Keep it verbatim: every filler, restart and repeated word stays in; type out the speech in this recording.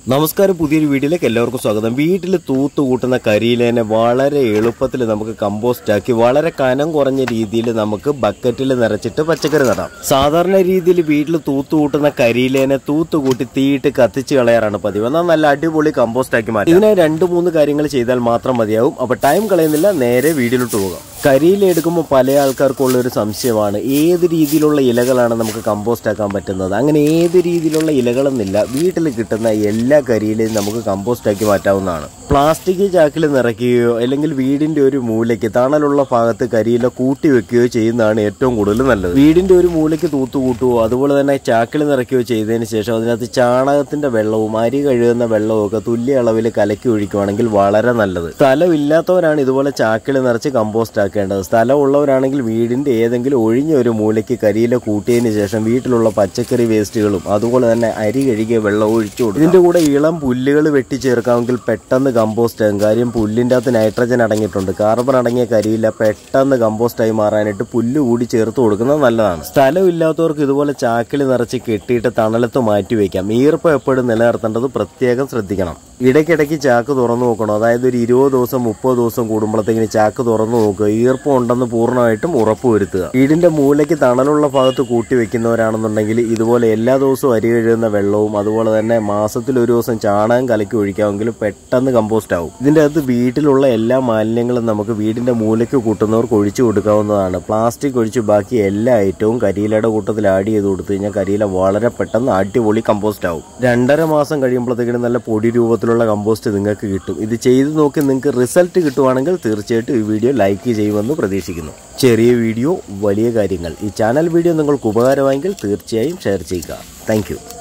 നമസ്കാരം, പുതിയൊരു വീഡിയോയിലേക്ക് എല്ലാവർക്കും സ്വാഗതം. വീട്ടിൽ തൂത്തുകൂട്ടുന്ന കരിയിലേനെ വളരെ എളുപ്പത്തിൽ നമുക്ക് കമ്പോസ്റ്റ് ആക്കി വളരെ കനം കുറഞ്ഞ രീതിയിൽ നമുക്ക് ബക്കറ്റിൽ നിറച്ചിട്ട് പച്ചക്കറി നടാം. സാധാരണ രീതിയിൽ വീട്ടിൽ തൂത്തുകൂട്ടുന്ന കരിയിലേനെ തൂത്തുകൂട്ടി തീയിട്ട് കത്തിച്ച് കളയാറാണ് പതിവ്. എന്നാൽ നല്ല അടിപൊളി കമ്പോസ്റ്റ് ആക്കി മാറ്റാം. ഇതിനെ രണ്ട് മൂന്ന് കാര്യങ്ങൾ ചെയ്താൽ മാത്രം മതിയാവും. അപ്പൊ ടൈം കളയുന്നില്ല, നേരെ വീഡിയോയിലോട്ട് പോകാം. കരിയില എടുക്കുമ്പോൾ പല ആൾക്കാർക്കുള്ള ഒരു സംശയമാണ്, ഏത് രീതിയിലുള്ള ഇലകളാണ് നമുക്ക് കമ്പോസ്റ്റ് ആക്കാൻ പറ്റുന്നത്. അങ്ങനെ ഏത് രീതിയിലുള്ള ഇലകളെന്നില്ല, വീട്ടിൽ കിട്ടുന്ന എല്ലാ കരിയിലയും നമുക്ക് കമ്പോസ്റ്റ് ആക്കി മാറ്റാവുന്നതാണ്. പ്ലാസ്റ്റിക് ചാക്കിൽ നിറയ്ക്കുകയോ അല്ലെങ്കിൽ വീടിന്റെ ഒരു മൂലയ്ക്ക് തണലുള്ള ഭാഗത്ത് കരിയില കൂട്ടി വെക്കുകയോ ചെയ്യുന്നതാണ് ഏറ്റവും കൂടുതൽ നല്ലത്. വീടിന്റെ ഒരു മൂലയ്ക്ക് തൂത്തുകൂട്ടുകയോ അതുപോലെ തന്നെ ചാക്കിൽ നിറയ്ക്കുകയോ ചെയ്തതിന് ശേഷം അതിനകത്ത് ചാണകത്തിന്റെ വെള്ളവും അരി കഴുകുന്ന വെള്ളവും ഒക്കെ തുല്യ അളവിൽ കലക്കി ഒഴിക്കുകയാണെങ്കിൽ വളരെ നല്ലത്. സ്ഥലമില്ലാത്തവരാണ് ഇതുപോലെ ചാക്കിൽ നിറച്ച് കമ്പോസ്റ്റ് ആക്കേണ്ടത്. സ്ഥലമുള്ളവരാണെങ്കിൽ വീടിന്റെ ഏതെങ്കിലും ഒഴിഞ്ഞ ഒരു മൂലയ്ക്ക് കരിയില കൂട്ടിയതിന് ശേഷം വീട്ടിലുള്ള പച്ചക്കറി വേസ്റ്റുകളും അതുപോലെ തന്നെ അരി കഴുകിയ വെള്ളവും ഒഴിച്ചു കൊടുക്കും. ഇതിന്റെ കൂടെ ഇളം പുല്ലുകൾ വെട്ടിച്ചേർക്കാമെങ്കിൽ പെട്ടെന്ന് കമ്പോസ്റ്റ് ആകും. കാര്യം പുല്ലിൻ്റെ അകത്ത് നൈട്രജൻ അടങ്ങിയിട്ടുണ്ട്. കാർബൺ അടങ്ങിയ കരിയില പെട്ടെന്ന് കമ്പോസ്റ്റായി മാറാനായിട്ട് പുല്ല് കൂടി ചേർത്ത് കൊടുക്കുന്നത് നല്ലതാണ്. സ്ഥലമില്ലാത്തവർക്ക് ഇതുപോലെ ചാക്കിൽ നിറച്ച് കെട്ടിയിട്ട് തണലത്ത് മാറ്റി വയ്ക്കാം. ഈർപ്പം എപ്പോഴും നിലനിർത്തേണ്ടത് പ്രത്യേകം ശ്രദ്ധിക്കണം. ഇടയ്ക്കിടയ്ക്ക് ചാക്ക് തുറന്നു നോക്കണം. അതായത് ഒരു ഇരുപത് ദിവസം മുപ്പത് ദിവസം കൂടുമ്പോഴത്തേക്കിന് ചാക്ക് തുറന്നു നോക്കുക. ഈർപ്പം ഉണ്ടെന്ന് പൂർണ്ണമായിട്ടും ഉറപ്പുവരുത്തുക. വീടിന്റെ മൂലയ്ക്ക് തണലുള്ള ഭാഗത്ത് കൂട്ടി വെക്കുന്നവരാണെന്നുണ്ടെങ്കിൽ ഇതുപോലെ എല്ലാ ദിവസവും അരി കഴുകുന്ന വെള്ളവും അതുപോലെ തന്നെ മാസത്തിൽ ഒരു ദിവസം ചാണകം കലക്കി ഒഴിക്കാമെങ്കിൽ പെട്ടെന്ന് കമ്പോസ്റ്റ് ആവും. ഇതിന്റെ അകത്ത് വീട്ടിലുള്ള എല്ലാ മാലിന്യങ്ങളും നമുക്ക് വീടിന്റെ മൂലയ്ക്ക് കൂട്ടുന്നവർക്ക് ഒഴിച്ചു കൊടുക്കാവുന്നതാണ്. പ്ലാസ്റ്റിക് ഒഴിച്ച് ബാക്കി എല്ലാ ഐറ്റവും കരിയിലയുടെ കൂട്ടത്തിൽ ആഡ് ചെയ്ത് കൊടുത്തു കഴിഞ്ഞാൽ കരിയില വളരെ പെട്ടെന്ന് അടിപൊളി കമ്പോസ്റ്റ് ആവും. രണ്ടര മാസം കഴിയുമ്പോഴത്തേക്കും നല്ല പൊടി രൂപത്തിലുള്ള കമ്പോസ്റ്റ് നിങ്ങൾക്ക് കിട്ടും. ഇത് ചെയ്ത് നോക്കി നിങ്ങൾക്ക് റിസൾട്ട് കിട്ടുവാണെങ്കിൽ തീർച്ചയായിട്ടും ഈ വീഡിയോ ലൈക്ക് ചെയ്യുമെന്ന് പ്രതീക്ഷിക്കുന്നു. ചെറിയ വീഡിയോ വലിയ കാര്യങ്ങൾ. ഈ ചാനൽ വീഡിയോ നിങ്ങൾക്ക് ഉപകാരമായെങ്കിൽ തീർച്ചയായും ഷെയർ ചെയ്യുക. താങ്ക്